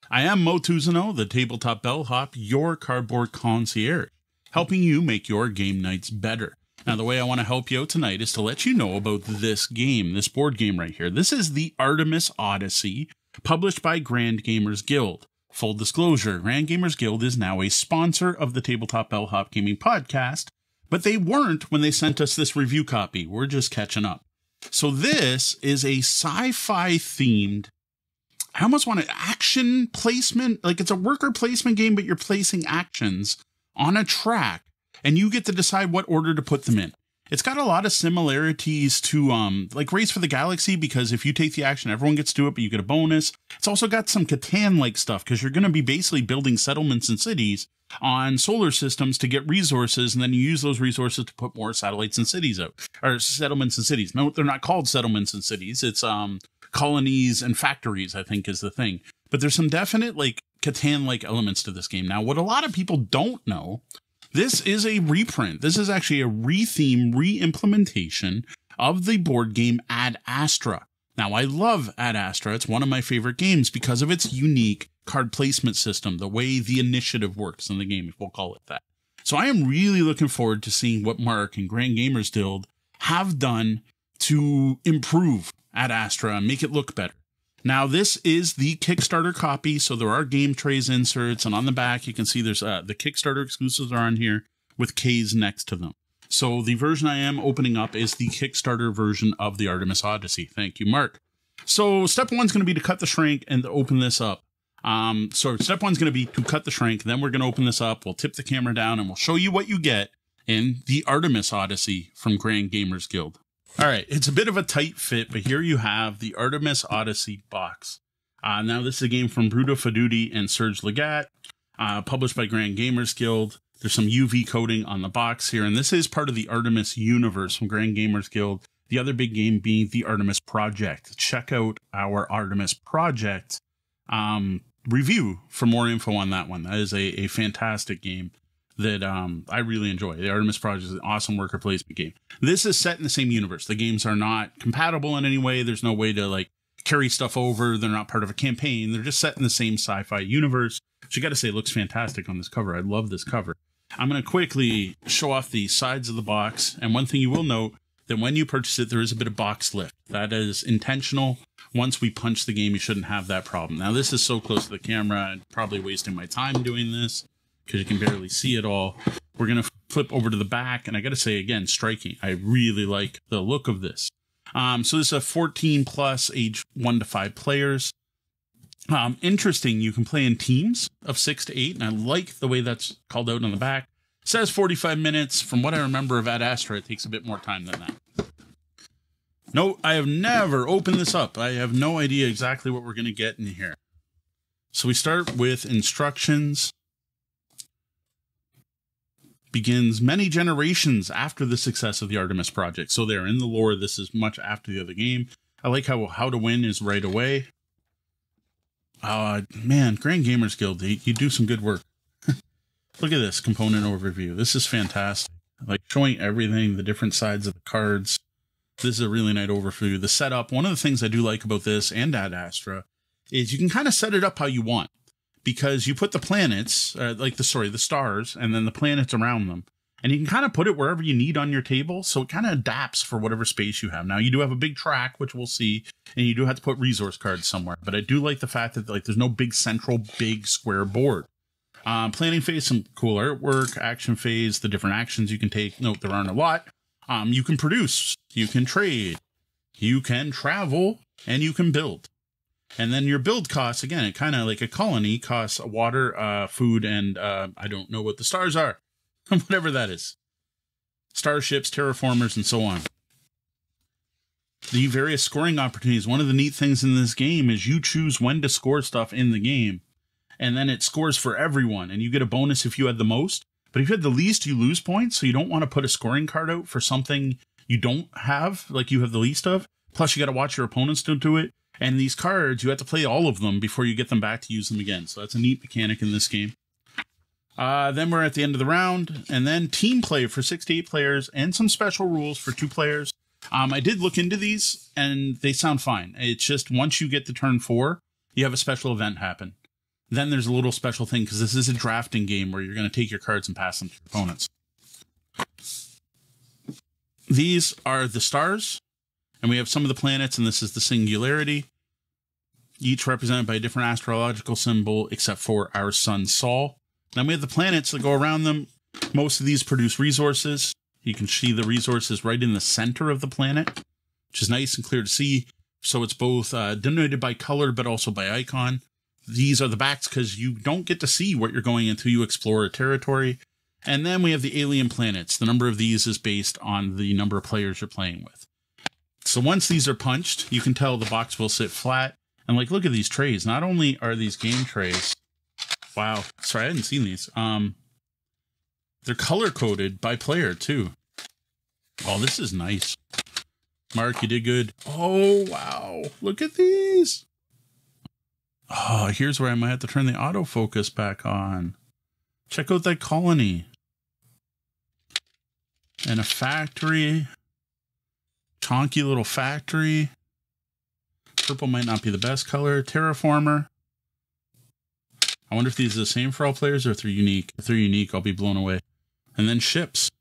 I am Mo Tuzano, the Tabletop Bellhop, your cardboard concierge, helping you make your game nights better. Now, the way I want to help you out tonight is to let you know about this game, this board game right here. This is the Artemis Odyssey, published by Grand Gamers Guild. Full disclosure, Grand Gamers Guild is now a sponsor of the Tabletop Bellhop Gaming Podcast, but they weren't when they sent us this review copy. We're just catching up. So this is a sci-fi themed, I almost want an action placement, like it's a worker placement game, but you're placing actions on a track and you get to decide what order to put them in. It's got a lot of similarities to like Race for the Galaxy, because if you take the action, everyone gets to it, but you get a bonus. It's also got some Catan-like stuff because you're going to be basically building settlements and cities on solar systems to get resources, and then you use those resources to put more satellites and cities out, or settlements and cities. No, they're not called settlements and cities. It's colonies and factories, I think, is the thing. But there's some definite like Catan-like elements to this game. Now, what a lot of people don't know, this is a reprint. This is actually a re-theme, re-implementation of the board game Ad Astra. Now, I love Ad Astra. It's one of my favorite games because of its unique card placement system, the way the initiative works in the game, if we'll call it that. So I am really looking forward to seeing what Mark and Grand Gamers Guild have done to improve Ad Astra and make it look better. Now, this is the Kickstarter copy, so there are game trays inserts, and on the back you can see there's the Kickstarter exclusives are on here with K's next to them. So the version I am opening up is the Kickstarter version of the Artemis Odyssey. Thank you, Mark. So step one's going to be to cut the shrink and open this up. So step one's going to be to cut the shrink, then we're going to open this up, we'll tip the camera down, and we'll show you what you get in the Artemis Odyssey from Grand Gamers Guild. All right, it's a bit of a tight fit, but here you have the Artemis Odyssey box. Now, this is a game from Bruto Faduti and Serge Legat, published by Grand Gamers Guild. There's some UV coating on the box here, and this is part of the Artemis universe from Grand Gamers Guild. The other big game being the Artemis Project. Check out our Artemis Project review for more info on that one. That is a fantastic game that I really enjoy. The Artemis Project is an awesome worker placement game. This is set in the same universe. The games are not compatible in any way. There's no way to like carry stuff over. They're not part of a campaign. They're just set in the same sci-fi universe. Which you got to say, it looks fantastic on this cover. I love this cover. I'm going to quickly show off the sides of the box. And one thing you will note, that when you purchase it, there is a bit of box lift. That is intentional. Once we punch the game, you shouldn't have that problem. Now, this is so close to the camera, I'm probably wasting my time doing this, because you can barely see it all. We're going to flip over to the back, and I got to say, again, striking. I really like the look of this. So this is a 14 plus, age 1 to 5 players. Interesting, you can play in teams of 6 to 8, and I like the way that's called out on the back. It says 45 minutes. From what I remember of Ad Astra, it takes a bit more time than that. No, I have never opened this up. I have no idea exactly what we're going to get in here. So we start with instructions. Begins many generations after the success of the Artemis Project. So they're in the lore. This is much after the other game. I like how to win is right away. Man, Grand Gamers Guild, you do some good work. Look at this component overview. This is fantastic. Like showing everything, the different sides of the cards. This is a really nice overview. The setup, one of the things I do like about this and Ad Astra is you can kind of set it up how you want. Because you put the planets, the stars, and then the planets around them. And you can kind of put it wherever you need on your table. So it kind of adapts for whatever space you have. Now, you do have a big track, which we'll see. And you do have to put resource cards somewhere. But I do like the fact that there's no big central, big square board. Planning phase, some cool artwork. Action phase, the different actions you can take. Note, there aren't a lot. You can produce. You can trade. You can travel. And you can build. And then your build costs, again, it kind of like a colony costs water, food, and I don't know what the stars are. Whatever that is. Starships, terraformers, and so on. The various scoring opportunities. One of the neat things in this game is you choose when to score stuff in the game. And then it scores for everyone. And you get a bonus if you had the most. But if you had the least, you lose points. So you don't want to put a scoring card out for something you don't have, like you have the least of. Plus, you got to watch your opponents do it. And these cards, you have to play all of them before you get them back to use them again. So that's a neat mechanic in this game. Then we're at the end of the round. And then team play for 6 to 8 players. And some special rules for 2 players. I did look into these, and they sound fine. It's just once you get to turn 4, you have a special event happen. Then there's a little special thing, because this is a drafting game where you're going to take your cards and pass them to your opponents. These are the stars, and we have some of the planets, and this is the singularity, each represented by a different astrological symbol, except for our sun Sol. Then we have the planets that go around them. Most of these produce resources. You can see the resources right in the center of the planet, which is nice and clear to see. So it's both denoted by color, but also by icon. These are the backs, because you don't get to see what you're going until you explore a territory. And then we have the alien planets. The number of these is based on the number of players you're playing with. So once these are punched, you can tell the box will sit flat. And like, look at these trays. Not only are these game trays, wow, sorry, I hadn't seen these. They're color coded by player too. Oh, this is nice. Mark, you did good. Oh, wow. Look at these. Oh, here's where I might have to turn the autofocus back on. Check out that colony. And a factory. Chonky little factory. Purple might not be the best color. Terraformer. I wonder if these are the same for all players or if they're unique. If they're unique, I'll be blown away. And then ships.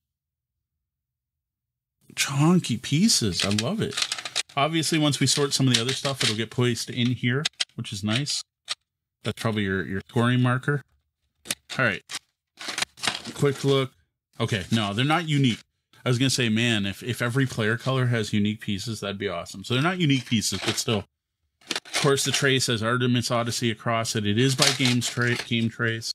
Chonky pieces. I love it. Obviously, once we sort some of the other stuff, it'll get placed in here, which is nice. That's probably your scoring marker. All right. Quick look. Okay, no, they're not unique. I was going to say, man, if every player color has unique pieces, that'd be awesome. So they're not unique pieces, but still. Of course, the tray says Artemis Odyssey across it. It is by game trays.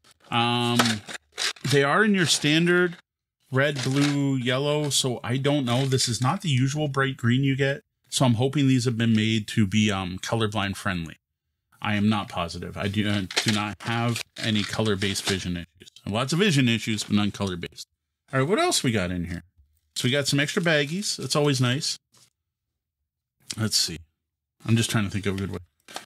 They are in your standard red, blue, yellow, so I don't know. This is not the usual bright green you get, so I'm hoping these have been made to be colorblind friendly. I am not positive. I do not have any color-based vision issues. Lots of vision issues, but none color-based. All right, what else we got in here? So we got some extra baggies. That's always nice. Let's see. I'm just trying to think of a good way.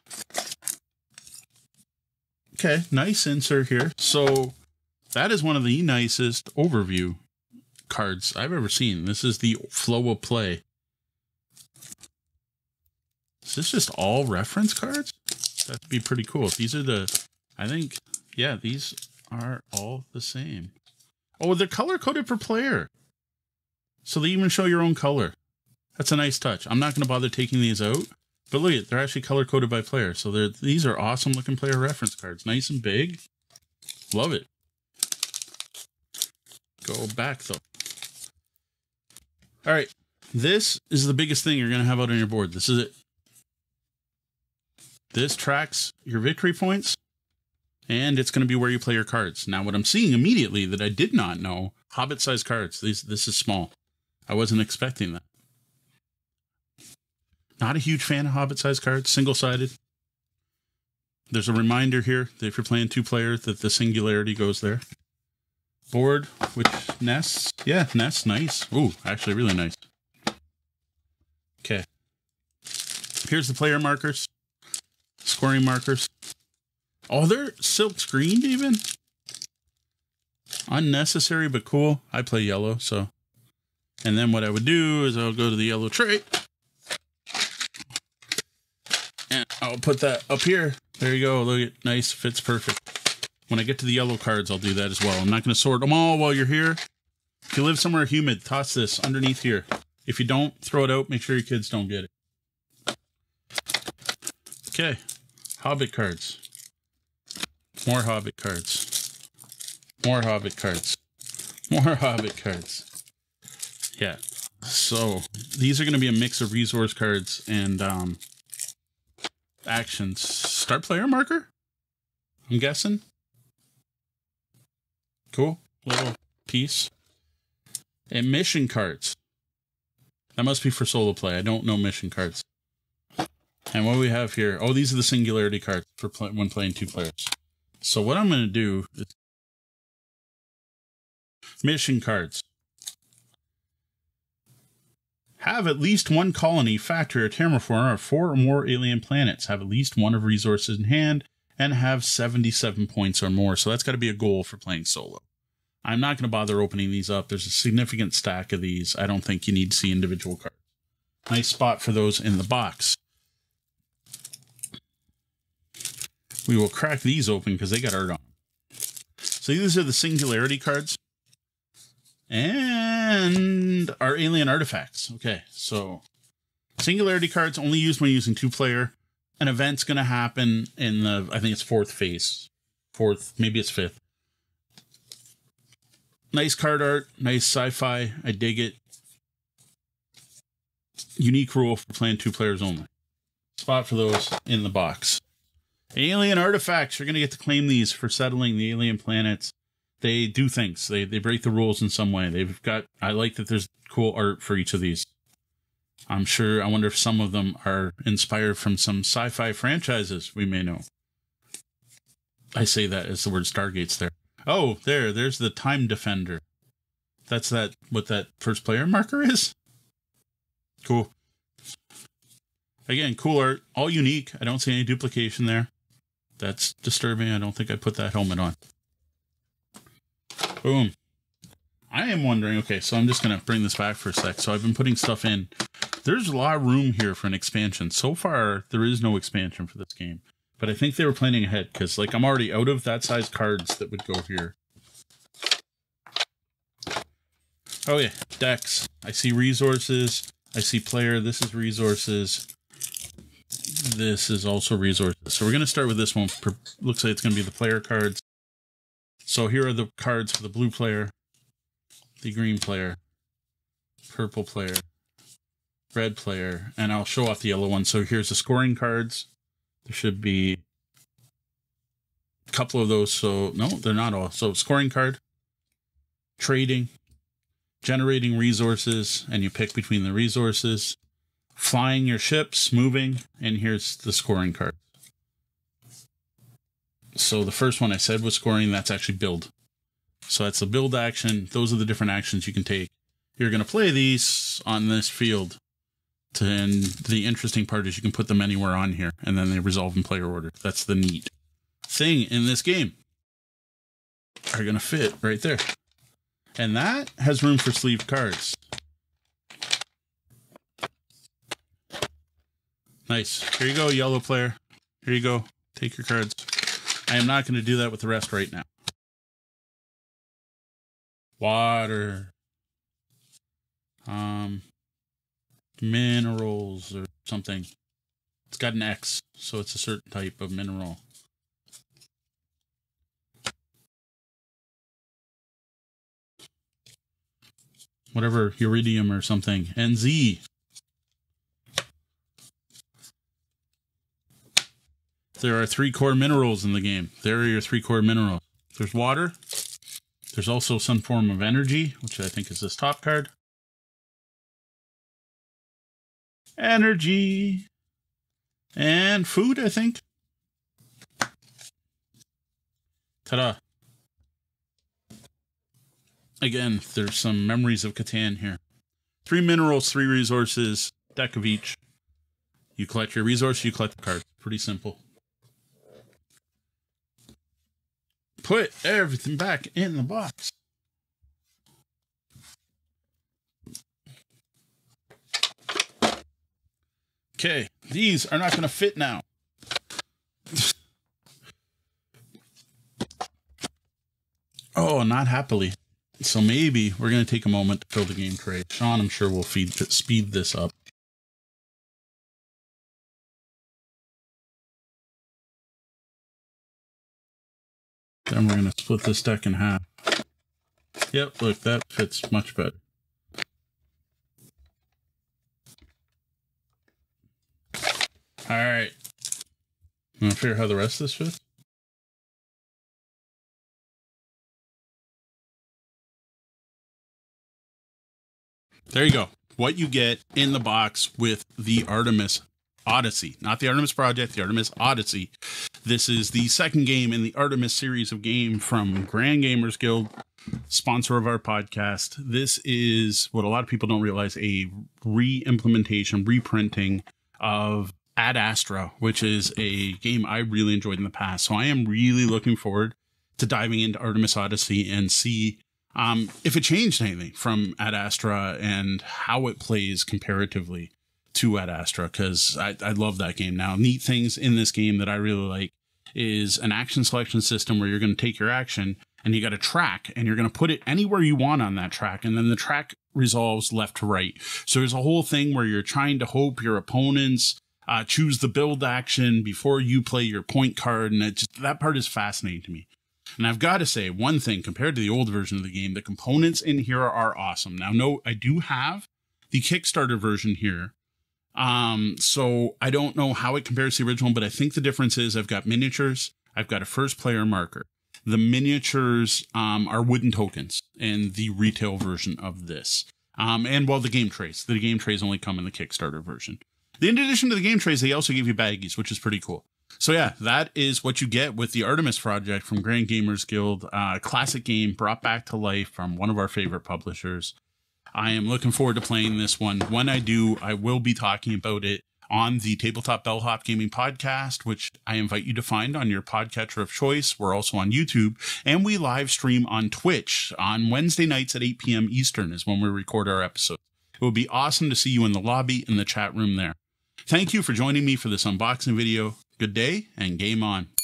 Okay, nice insert here. So that is one of the nicest overview cards I've ever seen. This is the flow of play. Is this just all reference cards? That'd be pretty cool. These are the, I think, yeah, these are all the same. Oh, they're color coded per player. So they even show your own color. That's a nice touch. I'm not going to bother taking these out, but look at it. They're actually color coded by player. So these are awesome looking player reference cards. Nice and big. Love it. Go back though. All right. This is the biggest thing you're going to have out on your board. This is it. This tracks your victory points, and it's going to be where you play your cards. Now, what I'm seeing immediately that I did not know, Hobbit-sized cards. This is small. I wasn't expecting that. Not a huge fan of Hobbit-sized cards, single-sided. There's a reminder here that if you're playing two players, that the singularity goes there. Board, which nests. Yeah, nests, nice. Ooh, actually really nice. Okay. Here's the player markers. Scoring markers. Oh, they're silk screened even. Unnecessary, but cool. I play yellow, so. And then what I would do is I'll go to the yellow tray. And I'll put that up here. There you go. Look at nice. Fits perfect. When I get to the yellow cards, I'll do that as well. I'm not going to sort them all while you're here. If you live somewhere humid, toss this underneath here. If you don't, throw it out. Make sure your kids don't get it. Okay. Hobbit cards. More Hobbit cards. More Hobbit cards. More Hobbit cards. Yeah. So these are going to be a mix of resource cards and actions. Start player marker? I'm guessing. Cool. Little piece. And mission cards. That must be for solo play. I don't know mission cards. And what we have here, oh, these are the singularity cards for when playing two players. So what I'm going to do is mission cards. Have at least one colony, factory, or terraformer of 4 or more alien planets. Have at least one of resources in hand and have 77 points or more. So that's got to be a goal for playing solo. I'm not going to bother opening these up. There's a significant stack of these. I don't think you need to see individual cards. Nice spot for those in the box. we will crack these open because they got art on them. So these are the singularity cards. And our alien artifacts. Okay, so singularity cards only used when using 2-player. An event's going to happen in the, I think it's 4th phase. 4th, maybe it's 5th. Nice card art, nice sci-fi. I dig it. Unique rule for playing 2 players only. Spot for those in the box. Alien artifacts. You're going to get to claim these for settling the alien planets. They do things. They break the rules in some way. They've got, I like that there's cool art for each of these. I'm sure, I wonder if some of them are inspired from some sci-fi franchises we may know. I say that as the word Stargate's there. Oh, there's the Time Defender. That's what that first player marker is? Cool. Again, cool art. All unique. I don't see any duplication there. That's disturbing. I don't think I put that helmet on. Boom. I am wondering, okay, so I'm just going to bring this back for a sec. So I've been putting stuff in. There's a lot of room here for an expansion. So far, there is no expansion for this game. But I think they were planning ahead because, like, I'm already out of that size cards that would go here. Oh, yeah, decks. I see resources. I see player. This is resources. This is also resources. So we're going to start with this one. Looks like it's going to be the player cards. So here are the cards for the blue player, the green player, purple player, red player, and I'll show off the yellow one. So here's the scoring cards. There should be a couple of those. So no, they're not all. So scoring card, trading, generating resources, and you pick between the resources, flying your ships, moving, and here's the scoring card. So the first one I said was scoring, that's actually build. So that's the build action. Those are the different actions you can take. You're going to play these on this field. And the interesting part is you can put them anywhere on here, and then they resolve in player order. That's the neat thing in this game. Are going to fit right there. And that has room for sleeved cards. Nice. Here you go, yellow player. Here you go. Take your cards. I am not going to do that with the rest right now. Water. Minerals or something. It's got an X, so it's a certain type of mineral. Whatever, iridium or something. And Z. There are 3 core minerals in the game. There are your 3 core minerals. There's water. There's also some form of energy, which I think is this top card. Energy. And food, I think. Ta-da. Again, there's some memories of Catan here. 3 minerals, 3 resources, deck of each. You collect your resource, you collect the card. Pretty simple. Put everything back in the box. Okay, these are not going to fit now. Oh, not happily. So maybe we're going to take a moment to fill the game tray. Sean, I'm sure, will speed this up. Then we're going to split this deck in half. Yep, look, that fits much better. All right. I'm going to figure out how the rest of this fits. There you go. What you get in the box with the Artemis Odyssey. Not the Artemis Project, the Artemis Odyssey. This is the second game in the Artemis series of game from Grand Gamers Guild, sponsor of our podcast. This is what a lot of people don't realize, a re-implementation, reprinting of Ad Astra, which is a game I really enjoyed in the past. So I am really looking forward to diving into Artemis Odyssey and see if it changed anything from Ad Astra and how it plays comparatively to Ad Astra, because I love that game. Now, neat things in this game that I really like is an action selection system where you're going to take your action and you got a track and you're going to put it anywhere you want on that track. And then the track resolves left to right. So there's a whole thing where you're trying to hope your opponents choose the build action before you play your point card. And that part is fascinating to me. And I've got to say one thing, compared to the old version of the game, the components in here are awesome. Now, no, I do have the Kickstarter version here. So I don't know how it compares to the original, but I think the difference is I've got miniatures. I've got a first player marker. The miniatures are wooden tokens in the retail version of this. And well, the game trays. The game trays only come in the Kickstarter version. In addition to the game trays, they also give you baggies, which is pretty cool. So yeah, that is what you get with the Artemis Project from Grand Gamers Guild. Classic game brought back to life from one of our favorite publishers. I am looking forward to playing this one. When I do, I will be talking about it on the Tabletop Bellhop Gaming Podcast, which I invite you to find on your podcatcher of choice. We're also on YouTube, and we live stream on Twitch on Wednesday nights at 8 p.m. Eastern is when we record our episodes. It would be awesome to see you in the lobby, in the chat room there. Thank you for joining me for this unboxing video. Good day and game on.